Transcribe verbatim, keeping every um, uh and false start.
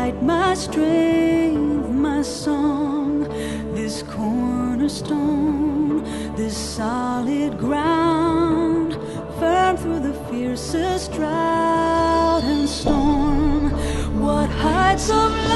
light, my strength, my song, this cornerstone, this solid ground, firm through the fiercest drought and storm. What heights of